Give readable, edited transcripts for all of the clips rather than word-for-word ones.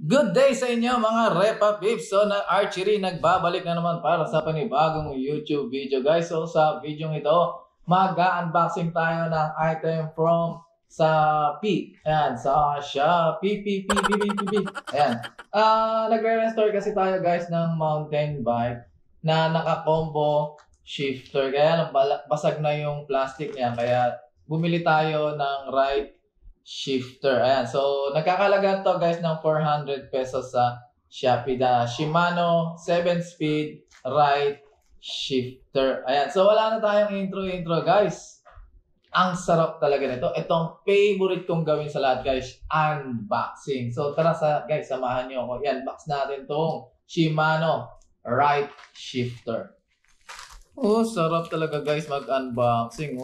Good day sa inyo mga Repa Pips. So na Archery nagbabalik na naman para sa panibagong YouTube video guys. So sa video ito, mag-unboxing tayo ng item from sa Ayan, sa Shopee. Ayan. Nagre-restore kasi tayo guys ng mountain bike na naka-combo shifter. Kaya basag na yung plastic niya. Kaya bumili tayo ng right shifter. Ayan. So, nagkakalaga to guys ng 400 pesos sa Shopee na Shimano 7-speed right shifter. Ayan. So, wala na tayong intro guys. Ang sarap talaga nito. Itong favorite kong gawin sa lahat guys, unboxing. So, tara guys, samahan niyo ako. I-unbox natin tong Shimano right shifter. Oh, sarap talaga guys mag-unboxing.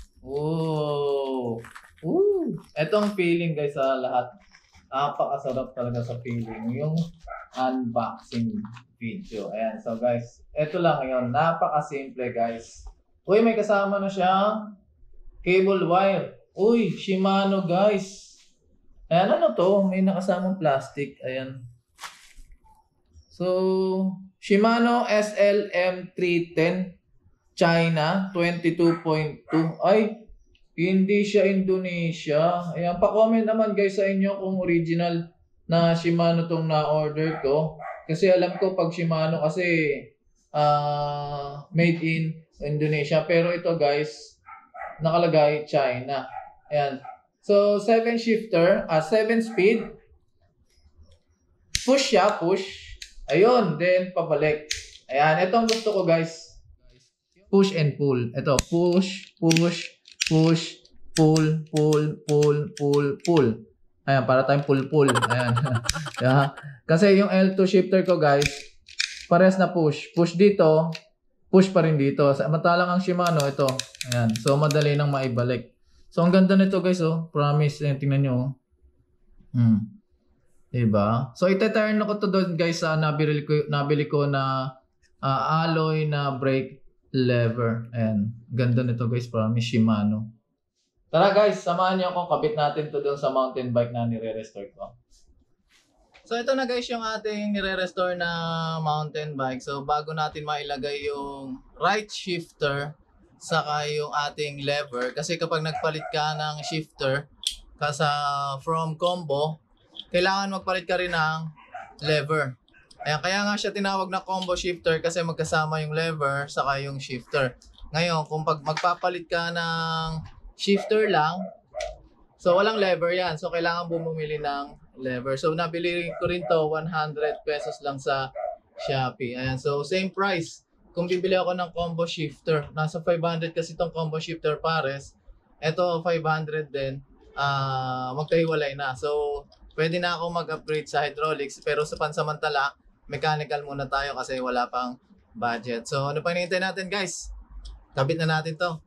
Etong feeling guys sa lahat. Napakasarap talaga sa feeling yung unboxing video. Ayan. So guys, eto lang ngayon. Napakasimple guys. Uy, may kasama na siyang cable wire. Uy, Shimano guys. Ayan, ano to? May nakasamang plastic. Ayan. So, Shimano SLM310 China 22.2. Ay, hindi siya Indonesia. Ayan, pa-comment naman guys sa inyo kung original na Shimano tong na-order ko. Kasi alam ko pag Shimano kasi made in Indonesia. Pero ito guys, nakalagay China. Ayan. So, 7 shifter, 7 speed. Push siya, push. Ayun, then pabalik. Ayan, ito ang gusto ko guys. Push and pull. Ito, push, push, push, pull, pull, pull, pull, pull. Ayan, para tayong pull-pull. Ayan. Yeah. Kasi yung L2 shifter ko guys, pares na push. Push dito, push pa rin dito. Samantalang ang Shimano, ito. Ayan. So, madali nang maibalik. So, ang ganda nito guys, oh. Promise. Ayan, tingnan nyo. Diba? So, ite-turn ko to doon guys sa nabili ko na alloy na brake lever. Ayan. Ganda nito guys. Promise Shimano. Tara guys, samahan niyo ako. Kabit natin to doon sa mountain bike na nire-restore ko. So ito na guys yung ating nire-restore na mountain bike. So bago natin mailagay yung right shifter saka yung ating lever. Kasi kapag nagpalit ka ng shifter from combo, kailangan magpalit ka rin ng lever. Ayan, kaya nga siya tinawag na combo shifter kasi magkasama yung lever saka yung shifter. Ngayon, kung magpapalit ka ng shifter lang, so walang lever yan. So kailangan bumili ng lever. So nabili ko rin to 100 pesos lang sa Shopee. Ayan, so same price. Kung bibili ako ng combo shifter, nasa 500 kasi itong combo shifter pares. Ito 500 din. Magkahiwalay na. So pwede na ako mag-upgrade sa hydraulics, pero sa pansamantala mechanical muna tayo kasi wala pang budget. So ano pa hinihintay natin guys? Kabit na natin to.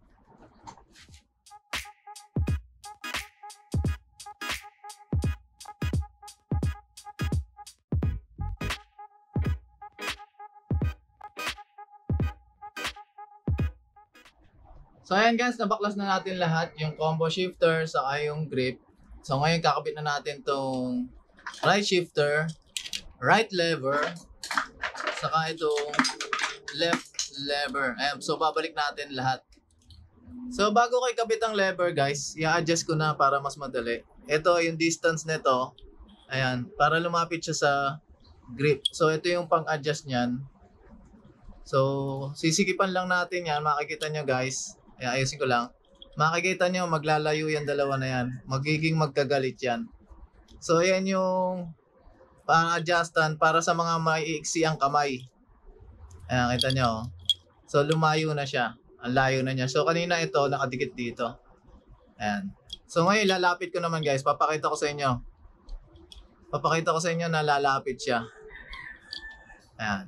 So ayan guys, nabaklas na natin lahat yung combo shifter saka yung grip. So ngayon kakabit na natin tong right shifter, right lever, saka itong left lever. Ayan, so babalik natin lahat. So bago ko ikabit ang lever guys, i-adjust ko na para mas madali. Ito yung distance nito. Ayan, para lumapit siya sa grip. So ito yung pang-adjust niyan. So sisikipan lang natin yan, makikita nyo guys. Ayan, ayusin ko lang. Makikita nyo, maglalayo yan dalawa na yan. Magiging magkagalit yan. So ayan yung pang-adjustan para sa mga maiiksi ang kamay. Ayan, kita nyo. So lumayo na siya. Ang layo na niya. So kanina ito, nakadikit dito. Ayan. So ngayon, lalapit ko naman guys. Papakita ko sa inyo. Papakita ko sa inyo na lalapit siya. Ayan.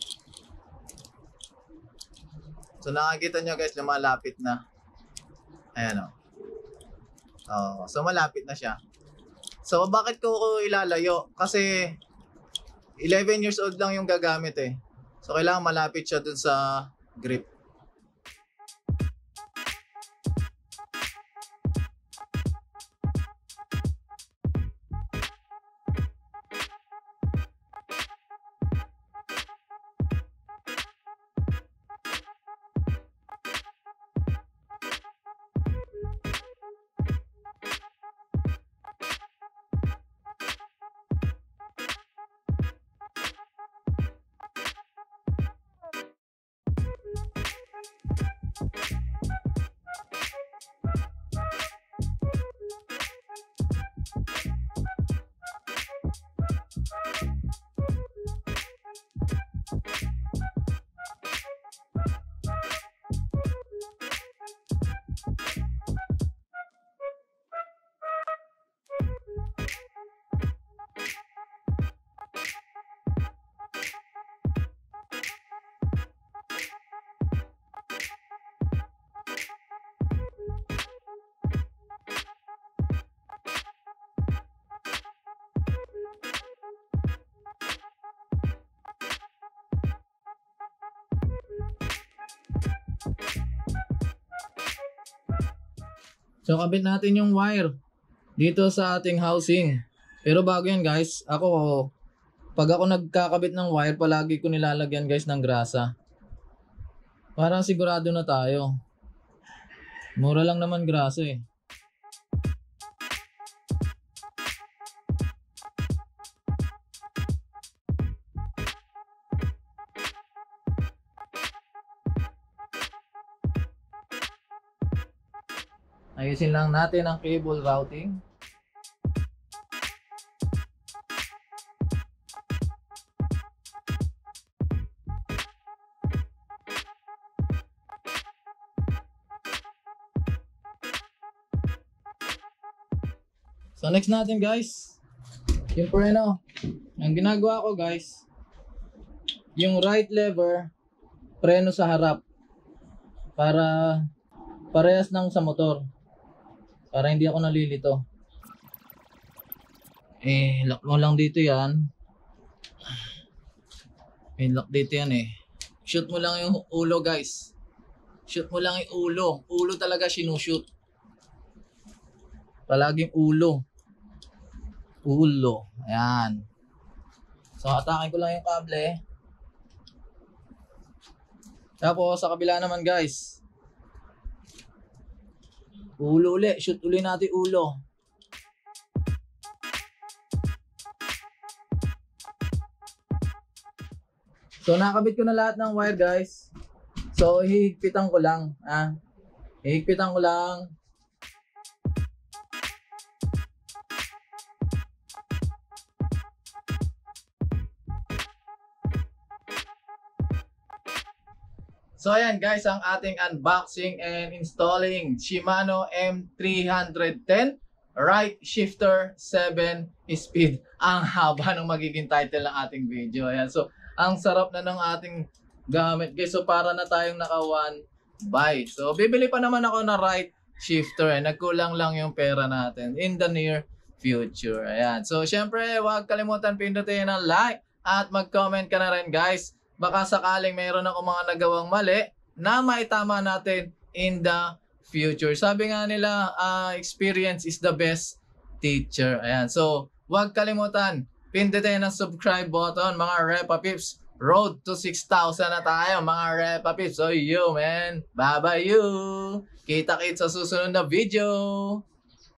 So nakakita nyo guys, lumalapit na. Ayan o. So malapit na siya. So bakit ko ilalayo? Kasi 11 years old lang yung gagamit eh. So kailangan malapit siya dun sa grip. So kabit natin yung wire dito sa ating housing. Pero bago yan guys, pag ako nagkakabit ng wire, palagi ko nilalagyan guys ng grasa. Parang sigurado na tayo. Mura lang naman grasa eh. Ayusin lang natin ang cable routing. So next natin guys, yung preno. Ang ginagawa ko guys, yung right lever, preno sa harap. Para parehas ng sa motor. Para hindi ako nalilito. Lock mo lang dito yan. Lock dito yan eh. Shoot mo lang yung ulo guys. Shoot mo lang yung ulo. Ulo talaga sinushoot. Palaging ulo. Ulo. Ayan. So atakin ko lang yung kable. Tapos sa kabila naman guys. Ulo uli. Shoot uli natin ulo. So nakabit ko na lahat ng wire guys. So hihigpitan ko lang. Hihigpitan ko lang. So ayan guys, ang ating unboxing and installing Shimano M310 Right Shifter 7 Speed. Ang haba ng magiging title ng ating video. Ayan, so ang sarap na ng ating gamit guys. So para na tayong naka 1 buy. So bibili pa naman ako ng Right Shifter. Nagkulang lang yung pera natin in the near future. Ayan, so syempre huwag kalimutan pindutin ang like at mag-comment ka na rin guys. Baka sakaling mayroon ako mga nagawang mali na maitama natin in the future. Sabi nga nila, experience is the best teacher. Ayan. So, huwag kalimutan, pindutin ang subscribe button, mga Repa Pips. Road to 6,000 na tayo, mga Repa Pips. So, you, man. Bye-bye you. Kita-kits sa susunod na video.